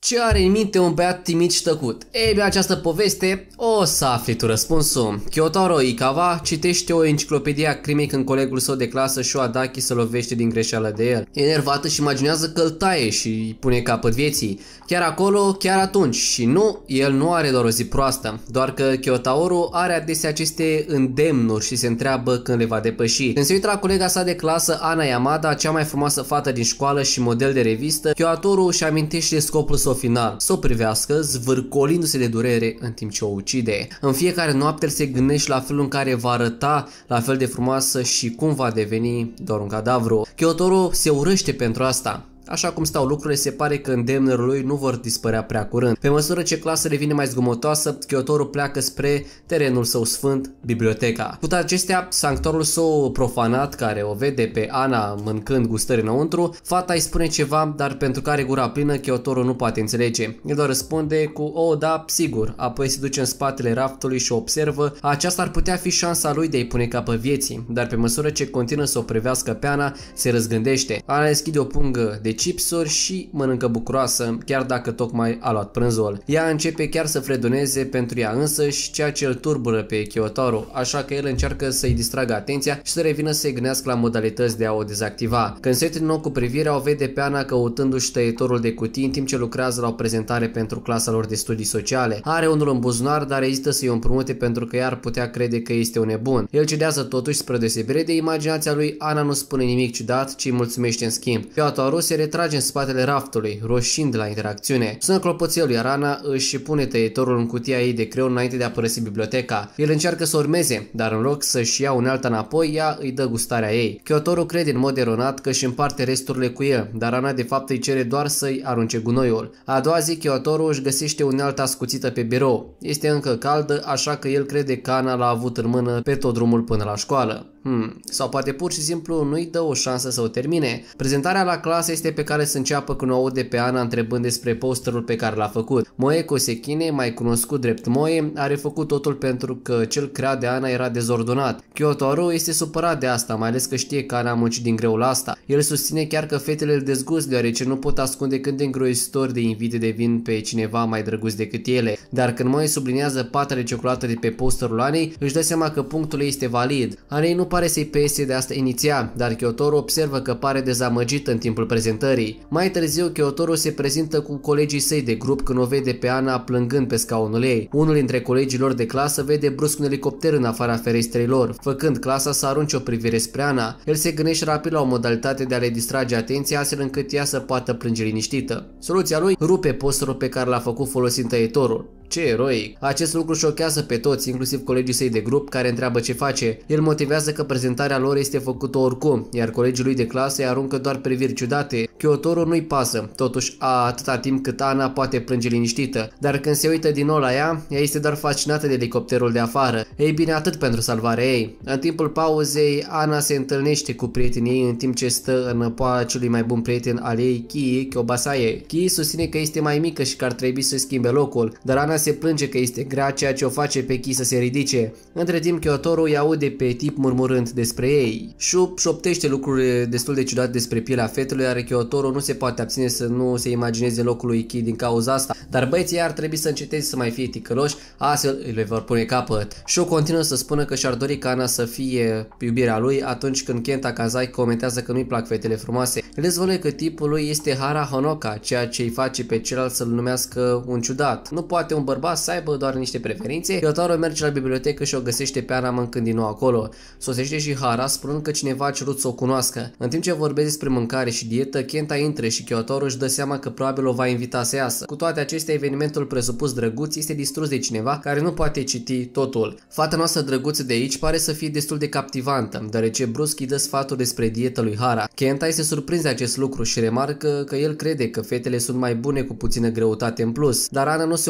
Ce are în minte un băiat timid și tăcut? Ei bine, această poveste o să afli tu răspunsul. Kyotaro Ikawa citește o enciclopedie a crimei când colegul său de clasă Sho Adaki se lovește din greșeală de el. Enervată și imaginează că îl taie și îi pune capăt vieții. Chiar acolo, chiar atunci. Și nu, el nu are doar o zi proastă, doar că Kyotaoru are adesea aceste îndemnuri și se întreabă când le va depăși. Când se uită la colega sa de clasă, Ana Yamada, cea mai frumoasă fată din școală și model de revistă, Kyotaoru își amintește de scopul său final, să o privească, zvârcolindu-se de durere în timp ce o ucide. În fiecare noapte el se gândește la felul în care va arăta la fel de frumoasă și cum va deveni doar un cadavru. Kyotaoru se urăște pentru asta. Așa cum stau lucrurile, se pare că îndemnurile lui nu vor dispărea prea curând. Pe măsură ce clasa devine mai zgomotoasă, Kyotaoru pleacă spre terenul său sfânt, biblioteca. Cu toate acestea, sanctuarul său profanat, care o vede pe Ana mâncând gustări înăuntru, fata îi spune ceva, dar pentru că are gura plină, Kyotaoru nu poate înțelege. El doar răspunde cu "o, da, sigur", apoi se duce în spatele raftului și o observă. Aceasta ar putea fi șansa lui de a-i pune capăt vieții, dar pe măsură ce continuă să o privească pe Ana, se răzgândește. Ana deschide o pungă de chipsuri și mănâncă bucuroasă, chiar dacă tocmai a luat prânzul. Ea începe chiar să fredoneze pentru ea însăși, ceea ce îl turbură pe Kyotaoru, așa că el încearcă să-i distragă atenția și să revină să se gândească la modalități de a o dezactiva. Când se uită din nou cu privirea, o vede pe Ana căutându-și tăietorul de cutii în timp ce lucrează la o prezentare pentru clasa lor de studii sociale. Are unul în buzunar, dar ezită să-i o împrumute pentru că ea ar putea crede că este un nebun. El cedează totuși spre deosebire de imaginația lui. Ana nu spune nimic ciudat, ci îi mulțumește în schimb. Kyotaoru se retrage în spatele raftului, roșind de la interacțiune. Sună clopoțelul, iar Ana își pune tăietorul în cutia ei de creion înainte de a părăsi biblioteca. El încearcă să urmeze, dar în loc să-și ia unealta înapoi, ea îi dă gustarea ei. Kyotaoru crede în mod eronat că își împarte resturile cu el, dar Ana de fapt îi cere doar să-i arunce gunoiul. A doua zi, Kyotaoru își găsește unealta ascuțită pe birou. Este încă caldă, așa că el crede că Ana l-a avut în mână pe tot drumul până la școală. Sau poate pur și simplu nu-i dă o șansă să o termine. Prezentarea la clasă este pe care să înceapă când o aude pe Ana întrebând despre posterul pe care l-a făcut. Moe Kosekine, mai cunoscut drept Moe, are făcut totul pentru că cel creat de Ana era dezordonat. Kyotaoru este supărat de asta, mai ales că știe că Ana a muncit din greu la asta. El susține chiar că fetele îl dezgust, deoarece nu pot ascunde cât de îngrozitor de invidie devin pe cineva mai drăguț decât ele. Dar când Moe subliniază pata de ciocolată de pe posterul Anei, își dă seama că punctul ei este valid. Anei nu pare să-i pese de asta inițial, dar Kyotaoru observă că pare dezamăgit în timpul prezentării. Mai târziu, Kyotaoru se prezintă cu colegii săi de grup când o vede pe Ana plângând pe scaunul ei. Unul dintre colegii lor de clasă vede brusc un elicopter în afara ferestrei lor, făcând clasa să arunce o privire spre Ana. El se gândește rapid la o modalitate de a le distrage atenția astfel încât ea să poată plânge liniștită. Soluția lui: rupe posterul pe care l-a făcut folosind tăietorul. Ce eroic! Acest lucru șochează pe toți, inclusiv colegii săi de grup, care întreabă ce face. El motivează că prezentarea lor este făcută oricum, iar colegii lui de clasă îi aruncă doar priviri ciudate. Kyotaoru nu-i pasă, totuși atâta timp cât Ana poate plânge liniștită, dar când se uită din nou la ea este doar fascinată de elicopterul de afară. Ei bine, atât pentru salvarea ei. În timpul pauzei, Ana se întâlnește cu prietenii ei în timp ce stă în poala celui mai bun prieten al ei, Kii Kyobasaye. Kii susține că este mai mică și că ar trebui să schimbe locul, dar Ana se plânge că este grea, ceea ce o face pe Kii să se ridice. Între timp, Kyotaoru îi aude pe tip murmurând despre ei. Shu șoptește lucruri destul de ciudate despre pielea fetelui, iar Kyotaoru nu se poate abține să nu se imagineze locul lui Kii din cauza asta. Dar băieții ar trebui să înceteze să mai fie ticăloși, astfel îi le vor pune capăt. Shu continuă să spună că și-ar dori ca Ana să fie iubirea lui atunci când Kenta Kazai comentează că nu-i plac fetele frumoase. El dezvăluie că tipul lui este Hara Honoka, ceea ce îi face pe celălalt să-l numească un ciudat. Nu poate un bărbat să aibă doar niște preferințe. Kyotaoru merge la bibliotecă și o găsește pe Ana mâncând din nou acolo. Sosește și Hara spunând că cineva a cerut să o cunoască. În timp ce vorbesc despre mâncare și dietă, Kenta intră și Kyotaoru își dă seama că probabil o va invita să iasă. Cu toate acestea, evenimentul presupus drăguț este distrus de cineva care nu poate citi totul. Fata noastră drăguță de aici pare să fie destul de captivantă, deoarece brusc îi dă sfatul despre dietă lui Hara. Kenta este surprins de acest lucru și remarcă că el crede că fetele sunt mai bune cu puțină greutate în plus. Dar Ana nu se oprește aici.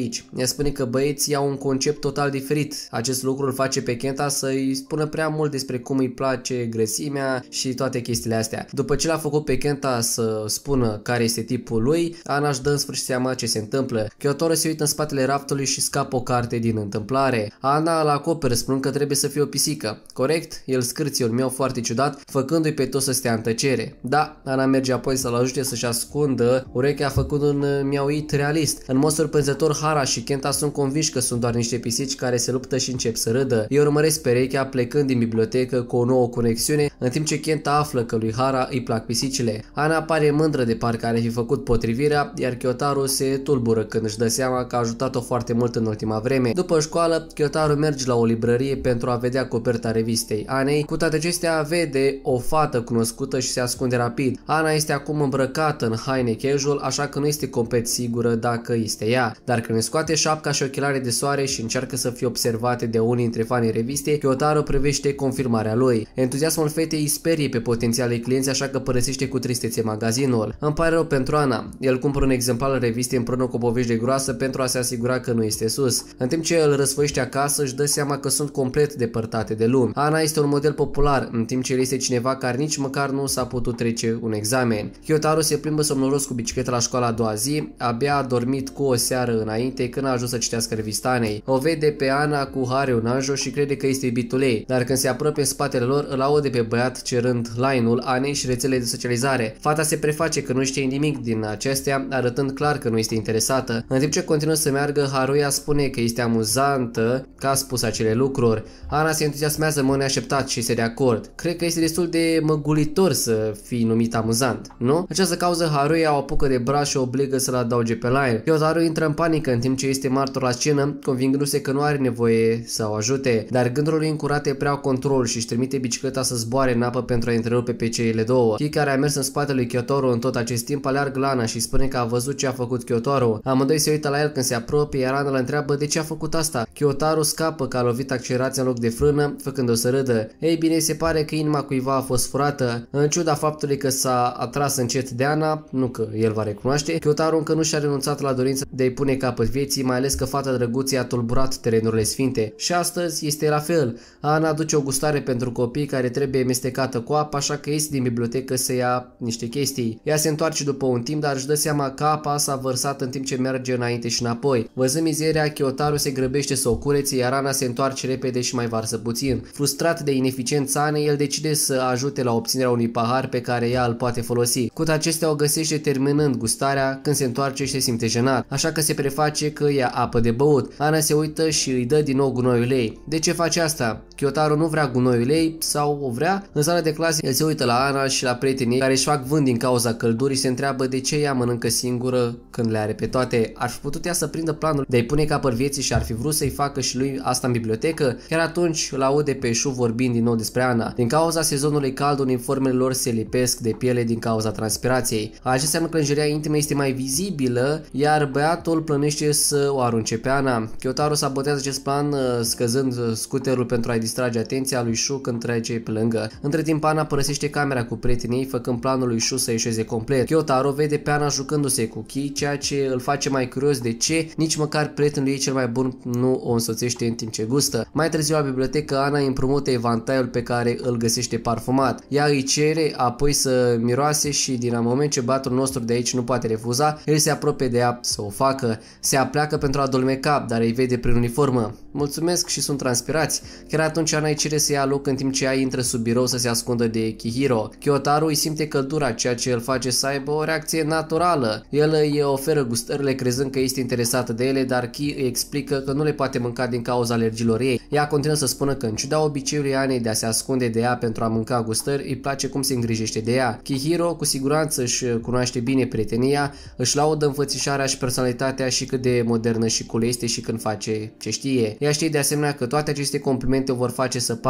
aici. Ea spune că băieții au un concept total diferit. Acest lucru îl face pe Kenta să îi spună prea mult despre cum îi place grăsimea și toate chestiile astea. După ce l-a făcut pe Kenta să spună care este tipul lui, Ana își dă în sfârșit seama ce se întâmplă. Kyotaro se uită în spatele raftului și scapă o carte din întâmplare. Ana îl acoperă spunând că trebuie să fie o pisică. Corect? El scârție un miau foarte ciudat, făcându-i pe toți să stea în tăcere. Da, Ana merge apoi să-l ajute să-și ascundă urechea făcând un miauit realist. În mod surprinzător, Hara și Kenta sunt convinși că sunt doar niște pisici care se luptă și încep să râdă. Ei urmăresc perechea plecând din bibliotecă cu o nouă conexiune, în timp ce Kenta află că lui Hara îi plac pisicile. Ana pare mândră de parcă are fi făcut potrivirea, iar Kyotaro se tulbură când își dă seama că a ajutat-o foarte mult în ultima vreme. După școală, Kyotaro merge la o librărie pentru a vedea coperta revistei Anei. Cu toate acestea, vede o fată cunoscută și se ascunde rapid. Ana este acum îmbrăcată în haine casual, așa că nu este complet sigură dacă este ea. Dar când își scoate șapca și ochelare de soare și încearcă să fie observate de unii dintre fanii revistei, Kyotaro privește confirmarea lui. Entuziasmul fetei îi sperie pe potențialii clienți, așa că părăsește cu tristețe magazinul. Îmi pare rău pentru Ana. El cumpără un exemplar al revistei împreună cu o poveste groasă pentru a se asigura că nu este sus. În timp ce îl răsfoiește acasă, își dă seama că sunt complet depărtate de lume. Ana este un model popular, în timp ce el este cineva care nici măcar nu s-a putut trece un examen. Kyotaro se plimbă somnoros cu bicicleta la școala a doua zi, abia a dormit cu o seară înainte când a ajuns să citească revista Anei. O vede pe Ana cu Harunajo și crede că este iubitul ei, dar când se apropie în spatele lor, îl aude pe băiat cerând line-ul Anei și rețelele de socializare. Fata se preface că nu știe nimic din acestea, arătând clar că nu este interesată. În timp ce continuă să meargă, Haruya spune că este amuzantă că a spus acele lucruri. Ana se entuziasmează în mod neașteptat și este de acord. Cred că este destul de măgulitor să fii numit amuzant, nu? Această cauză Haruya o apucă de braț și o obligă să-l adauge pe line. Kyotaro intră în panică în timp ce este martor la scenă, convingându-se că nu are nevoie să o ajute, dar gândurile lui încurate preau control și își trimite bicicleta să zboare în apă pentru a întrerupe pe cele două. Kei, care a mers în spatele lui Kyotaro în tot acest timp, aleargă la Ana și spune că a văzut ce a făcut Kyotaro. Amândoi se uită la el când se apropie, iar Ana îl întreabă de ce a făcut asta. Kyotaro scapă că a lovit accelerația în loc de frână, făcând-o să râdă. Ei bine, se pare că inima cuiva a fost furată. În ciuda faptului că s-a atras încet de Ana, nu că el va recunoaște, Kyotaro încă nu și-a renunțat la dorința de a-i pune capăt vieții, mai ales că fata drăguță i-a tulburat terenurile sfinte. Și astăzi este la fel. Ana aduce o gustare pentru copii care trebuie amestecată cu apă, așa că iese din bibliotecă să ia niște chestii. Ea se întoarce după un timp, dar își dă seama că apa s-a vărsat în timp ce merge înainte și înapoi. Văzând mizeria, Kyotaro se grăbește să o curețe, iar Ana se întoarce repede și mai varsă puțin. Frustrat de ineficiența Anei, el decide să ajute la obținerea unui pahar pe care ea îl poate folosi. Cu acestea o găsește terminând gustarea când se întoarce și se simte jenat, așa că se preface că ia apă de băut. Ana se uită și îi dă din nou gunoiul ei. De ce face asta? Kyotaro nu vrea gunoiul ei sau o vrea? În sala de clasă el se uită la Ana și la prietenii care își fac vânt din cauza căldurii și se întreabă de ce ea mănâncă singură când le are pe toate. Ar fi putut ea să prindă planul de a-i pune capăt vieții și ar fi vrut să-i facă și lui asta în bibliotecă? Chiar atunci îl aude pe Shu vorbind din nou despre Ana. Din cauza sezonului cald, uniformele lor se lipesc de piele din cauza transpirației. Acesta înseamnă că lingeria intimă este mai vizibilă, iar băiatul plănește să o arunce pe Ana. Kyotaro sabotează acest plan scăzând scuterul pentru a-i distrage atenția lui Shu când trece pe lângă. Între timp, Ana părăsește camera cu prietenii ei, făcând planul lui Shu să ieșeze complet. Kyotaro vede pe Ana jucându-se cu Kei, ceea ce îl face mai curios de ce nici măcar prietenul ei cel mai bun nu o însoțește în timp ce gustă. Mai târziu la bibliotecă, Ana îi împrumută evantaiul pe care îl găsește parfumat. Ea îi cere apoi să miroase și din moment ce băiatul nostru de aici nu poate refuza, el se apropie de ea să o facă. Se apleacă pentru a adulmeca, dar îi vede prin uniformă. Mulțumesc și sunt transpirați. Chiar atunci Ana îi cere să ia loc în timp ce ea intră sub birou să se ascundă de Kihiro. Kyotaro îi simte căldura, ceea ce îl face să aibă o reacție naturală. El îi oferă gustările crezând că este interesată de ele, dar Ki îi explică că nu le poate mânca din cauza alergiilor ei. Ea continuă să spună că în ciuda obiceiului Anei de a se ascunde de ea pentru a mânca gustări, îi place cum se îngrijește de ea. Kihiro cu siguranță își cunoaște bine prietenia, își laudă înfățișarea și personalitatea și cât de modernă și cool este și când face ce știe. Ea știe de asemenea că toate aceste complimente o vor face să pară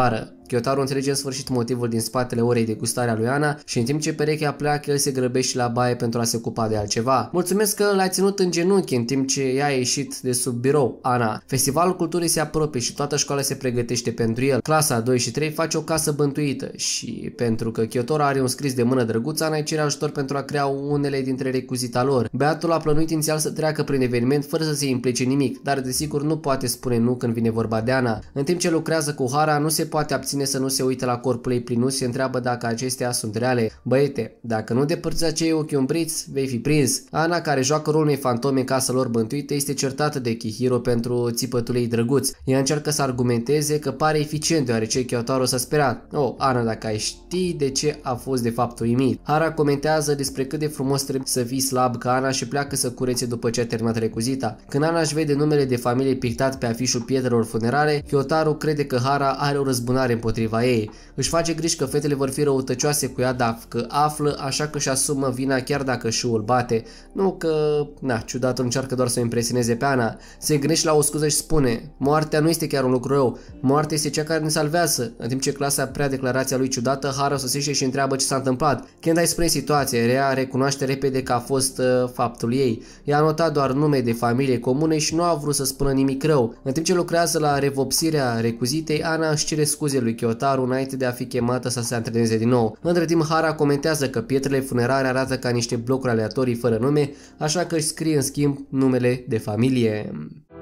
Kyotaru înțelege în sfârșit motivul din spatele orei de gustare a lui Ana și în timp ce perechea pleacă, el se grăbește la baie pentru a se ocupa de altceva. Mulțumesc că l-ai ținut în genunchi în timp ce ea a ieșit de sub birou, Ana. Festivalul culturii se apropie și toată școala se pregătește pentru el. Clasa 2 și 3 face o casă bântuită și pentru că Kyotaru are un scris de mână drăguț, Ana îi cere ajutor pentru a crea unele dintre recuzita lor. Beatul a plănuit inițial să treacă prin eveniment fără să se implice nimic, dar desigur nu poate spune nu când vine vorba de Ana. În timp ce lucrează cu Hara, nu se poate abține să nu se uite la corpul ei plinus și se întreabă dacă acestea sunt reale. Băiete, dacă nu depărți acei ochi umbriți, vei fi prins. Ana, care joacă rolul unei fantome în casa lor bântuită, este certată de Chihiro pentru țipătul ei drăguț. Ea încearcă să argumenteze că pare eficient deoarece Kyotaru s-a speriat. Oh, Ana, dacă ai ști de ce a fost de fapt uimit. Hara comentează despre cât de frumos trebuie să fii slab ca Ana și pleacă să curețe după ce a terminat recuzita. Când Ana își vede numele de familie pictat pe afișul pietrelor funerare, Kyotaru crede că Hara are o răzbunare împotriva ei. Își face griji că fetele vor fi răutăcioase cu ea dacă află, așa că își asumă vina chiar dacă șuul bate. Nu că, ciudatul încearcă doar să o impresioneze pe Ana. Se gândește la o scuză și spune: moartea nu este chiar un lucru rău, moartea este cea care ne salvează. În timp ce clasa prea declarația lui ciudată, Hara sosește și întreabă ce s-a întâmplat. Când ai spune situația, Rea recunoaște repede că a fost faptul ei. Ea a notat doar nume de familie comune și nu a vrut să spună nimic rău. În timp ce lucrează la revopsirea recuzitei, Ana își cere scuze lui Kyotaru înainte de a fi chemată să se antreneze din nou. Între timp, Hara comentează că pietrele funerare arată ca niște blocuri aleatorii fără nume, așa că își scrie în schimb numele de familie.